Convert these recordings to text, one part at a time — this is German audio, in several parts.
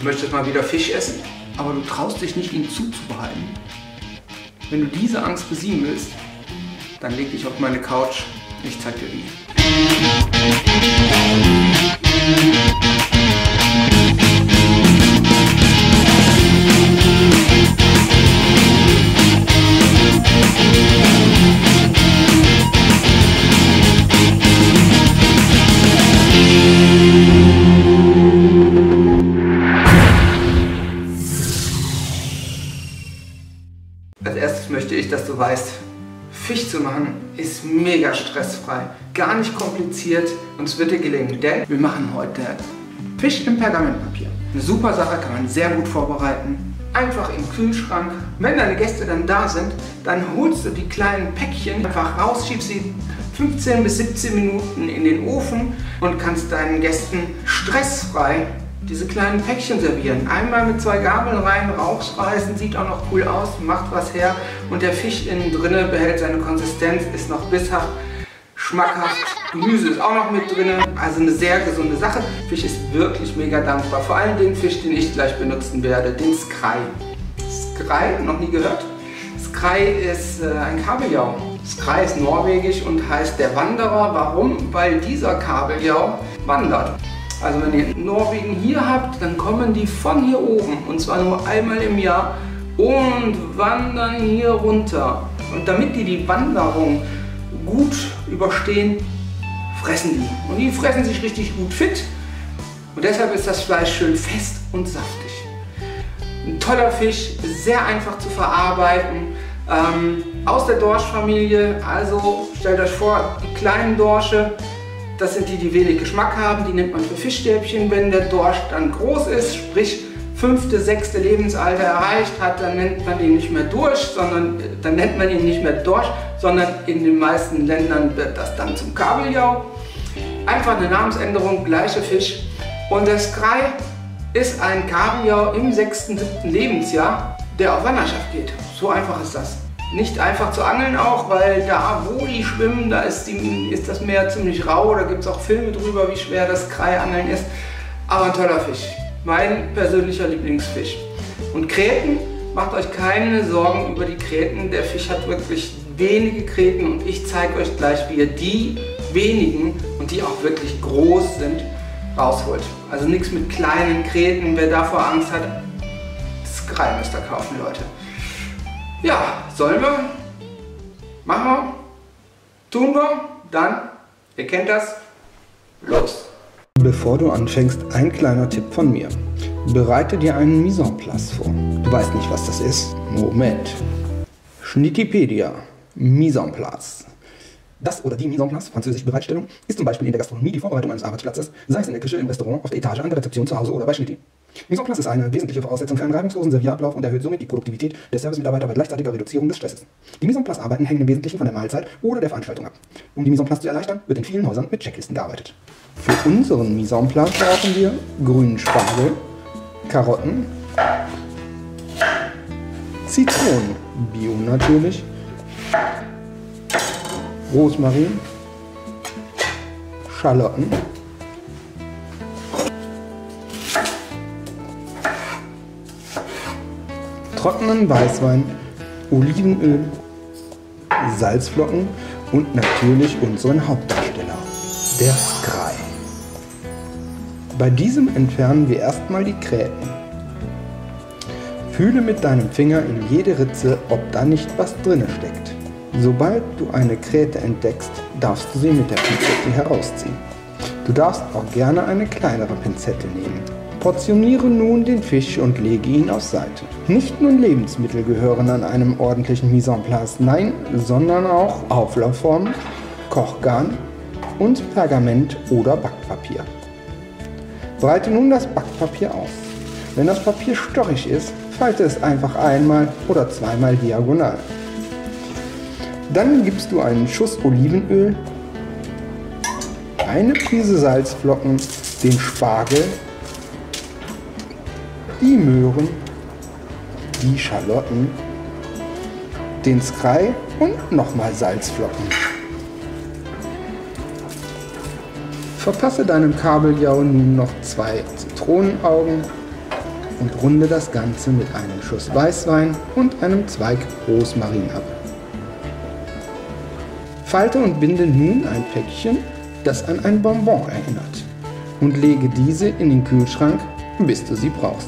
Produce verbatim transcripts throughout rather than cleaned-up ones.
Du möchtest mal wieder Fisch essen, aber du traust dich nicht, ihn zuzubereiten. Wenn du diese Angst besiegen willst, dann leg dich auf meine Couch, ich zeig dir wie. Als erstes möchte ich, dass du weißt, Fisch zu machen ist mega stressfrei, gar nicht kompliziert und es wird dir gelingen, denn wir machen heute Fisch im Pergamentpapier. Eine super Sache, kann man sehr gut vorbereiten, einfach im Kühlschrank. Wenn deine Gäste dann da sind, dann holst du die kleinen Päckchen einfach raus, schiebst sie fünfzehn bis siebzehn Minuten in den Ofen und kannst deinen Gästen stressfrei diese kleinen Päckchen servieren. Einmal mit zwei Gabeln rein, rausreißen, sieht auch noch cool aus, macht was her und der Fisch innen drinne behält seine Konsistenz, ist noch bisshaft, schmackhaft, Gemüse ist auch noch mit drinne, also eine sehr gesunde Sache. Fisch ist wirklich mega dankbar, vor allem den Fisch, den ich gleich benutzen werde, den Skrei. Skrei, noch nie gehört? Skrei ist äh, ein Kabeljau. Skrei ist norwegisch und heißt der Wanderer. Warum? Weil dieser Kabeljau wandert. Also wenn ihr Norwegen hier habt, dann kommen die von hier oben, und zwar nur einmal im Jahr, und wandern hier runter. Und damit die die Wanderung gut überstehen, fressen die. Und die fressen sich richtig gut fit. Und deshalb ist das Fleisch schön fest und saftig. Ein toller Fisch, sehr einfach zu verarbeiten. Ähm, aus der Dorschfamilie, also stellt euch vor, die kleinen Dorsche, das sind die, die wenig Geschmack haben, die nimmt man für Fischstäbchen. Wenn der Dorsch dann groß ist, sprich fünfte, sechste Lebensalter erreicht hat, dann nennt man ihn nicht mehr Dorsch, sondern dann nennt man ihn nicht mehr Dorsch, sondern in den meisten Ländern wird das dann zum Kabeljau. Einfach eine Namensänderung, gleicher Fisch. Und der Skrei ist ein Kabeljau im sechsten, siebten Lebensjahr, der auf Wanderschaft geht. So einfach ist das. Nicht einfach zu angeln auch, weil da, wo die schwimmen, da ist, die, ist das Meer ziemlich rau. Da gibt es auch Filme drüber, wie schwer das Skrei-Angeln ist. Aber ein toller Fisch. Mein persönlicher Lieblingsfisch. Und Kreten, macht euch keine Sorgen über die Kreten. Der Fisch hat wirklich wenige Kreten und ich zeige euch gleich, wie ihr die wenigen, und die auch wirklich groß sind, rausholt. Also nichts mit kleinen Kreten. Wer davor Angst hat, Skrei müsst ihr kaufen, Leute. Ja, sollen wir? Machen wir? Tun wir? Dann, ihr kennt das, los! Bevor du anfängst, ein kleiner Tipp von mir. Bereite dir einen Mise en place vor. Du weißt nicht, was das ist? Moment. Schnittipedia. Mise en place. Das oder die Mise en place, französische Bereitstellung, ist zum Beispiel in der Gastronomie die Vorbereitung eines Arbeitsplatzes, sei es in der Küche, im Restaurant, auf der Etage, an der Rezeption, zu Hause oder bei Schnitti. Mise en place ist eine wesentliche Voraussetzung für einen reibungslosen Servierablauf und erhöht somit die Produktivität der Servicemitarbeiter bei gleichzeitiger Reduzierung des Stresses. Die Mise en place Arbeiten hängen im Wesentlichen von der Mahlzeit oder der Veranstaltung ab. Um die Mise en place zu erleichtern, wird in vielen Häusern mit Checklisten gearbeitet. Für unseren Mise en place brauchen wir grünen Spargel, Karotten, Zitronen, Bio natürlich, Rosmarin, Schalotten, trockenen Weißwein, Olivenöl, Salzflocken und natürlich unseren Hauptdarsteller, der Skrei. Bei diesem entfernen wir erstmal die Gräten. Fühle mit deinem Finger in jede Ritze, ob da nicht was drinne steckt. Sobald du eine Gräte entdeckst, darfst du sie mit der Pinzette herausziehen. Du darfst auch gerne eine kleinere Pinzette nehmen. Portioniere nun den Fisch und lege ihn auf Seite. Nicht nur Lebensmittel gehören an einem ordentlichen Mise en place, nein, sondern auch Auflaufformen, Kochgarn und Pergament oder Backpapier. Breite nun das Backpapier aus. Wenn das Papier stochig ist, falte es einfach einmal oder zweimal diagonal. Dann gibst du einen Schuss Olivenöl, eine Prise Salzflocken, den Spargel, die Möhren, die Schalotten, den Skrei und nochmal Salzflocken. Verpasse deinem Kabeljau nun noch zwei Zitronenaugen und runde das Ganze mit einem Schuss Weißwein und einem Zweig Rosmarin ab. Falte und binde nun ein Päckchen, das an ein Bonbon erinnert, und lege diese in den Kühlschrank, bis du sie brauchst.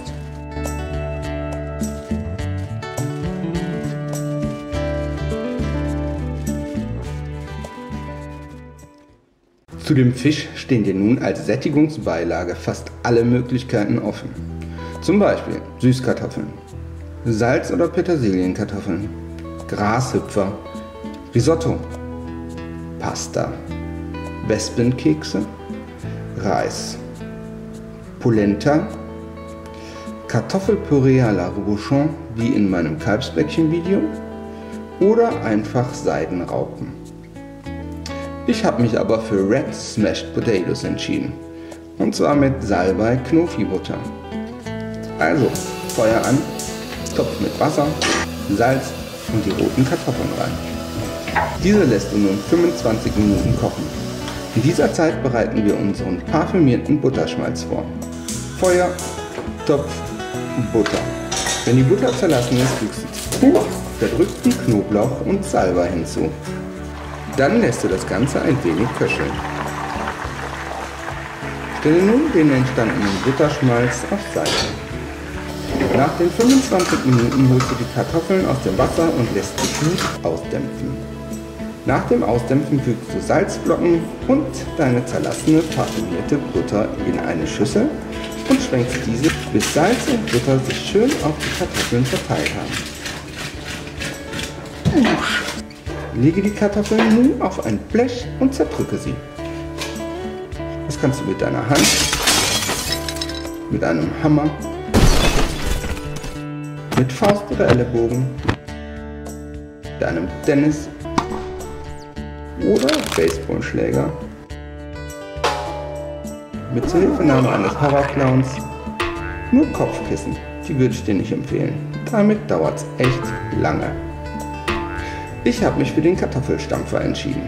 Zu dem Fisch stehen dir nun als Sättigungsbeilage fast alle Möglichkeiten offen. Zum Beispiel Süßkartoffeln, Salz- oder Petersilienkartoffeln, Grashüpfer, Risotto, Pasta, Wespenkekse, Reis, Polenta, Kartoffelpüree à la Rebauchon wie in meinem Kalbsbäckchen-Video oder einfach Seidenraupen. Ich habe mich aber für Red Smashed Potatoes entschieden, und zwar mit Salbei-Knofi-Butter. Also Feuer an, Topf mit Wasser, Salz und die roten Kartoffeln rein. Diese lässt du nun fünfundzwanzig Minuten kochen. In dieser Zeit bereiten wir unseren parfümierten Butterschmalz vor. Feuer, Topf, Butter. Wenn die Butter zerlassen ist, fügst du Zitrone, verdrückten Knoblauch und Salbei hinzu. Dann lässt du das Ganze ein wenig köcheln. Stelle nun den entstandenen Butterschmalz auf Seite. Nach den fünfundzwanzig Minuten holst du die Kartoffeln aus dem Wasser und lässt sie gut ausdämpfen. Nach dem Ausdämpfen fügst du Salzblocken und deine zerlassene parfümierte Butter in eine Schüssel und schwenkst diese, bis Salz und Butter sich schön auf die Kartoffeln verteilt haben. Lege die Kartoffeln nun auf ein Blech und zerdrücke sie. Das kannst du mit deiner Hand, mit einem Hammer, mit Faust oder Ellenbogen, mit einem Tennis- oder Baseballschläger, mit Zuhilfenahme eines Horrorclowns, nur Kopfkissen, die würde ich dir nicht empfehlen. Damit dauert es echt lange. Ich habe mich für den Kartoffelstampfer entschieden.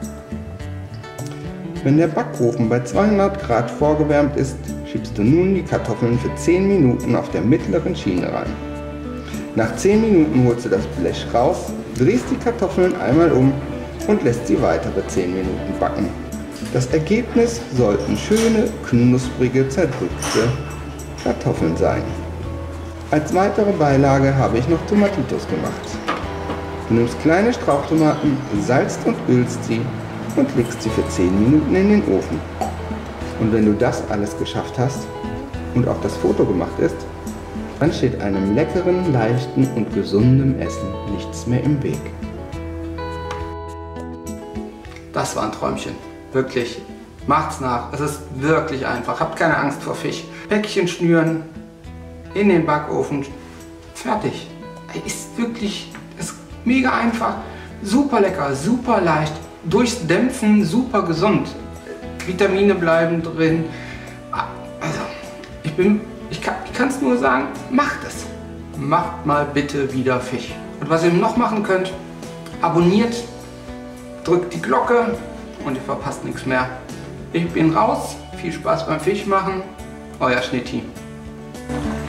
Wenn der Backofen bei zweihundert Grad vorgewärmt ist, schiebst du nun die Kartoffeln für zehn Minuten auf der mittleren Schiene rein. Nach zehn Minuten holst du das Blech raus, drehst die Kartoffeln einmal um und lässt sie weitere zehn Minuten backen. Das Ergebnis sollten schöne, knusprige, zerdrückte Kartoffeln sein. Als weitere Beilage habe ich noch Tomatitos gemacht. Du nimmst kleine Strauchtomaten, salzt und ölst sie und legst sie für zehn Minuten in den Ofen. Und wenn du das alles geschafft hast und auch das Foto gemacht ist, dann steht einem leckeren, leichten und gesunden Essen nichts mehr im Weg. Das war ein Träumchen. Wirklich. Macht's nach. Es ist wirklich einfach. Habt keine Angst vor Fisch. Päckchen schnüren, in den Backofen, fertig. Ist wirklich ist mega einfach. Super lecker, super leicht. Durchs Dämpfen super gesund. Vitamine bleiben drin. Also, ich bin, ich kann es nur sagen, macht es. Macht mal bitte wieder Fisch. Und was ihr noch machen könnt, abonniert, drückt die Glocke und ihr verpasst nichts mehr. Ich bin raus. Viel Spaß beim Fisch machen. Euer Schnitti.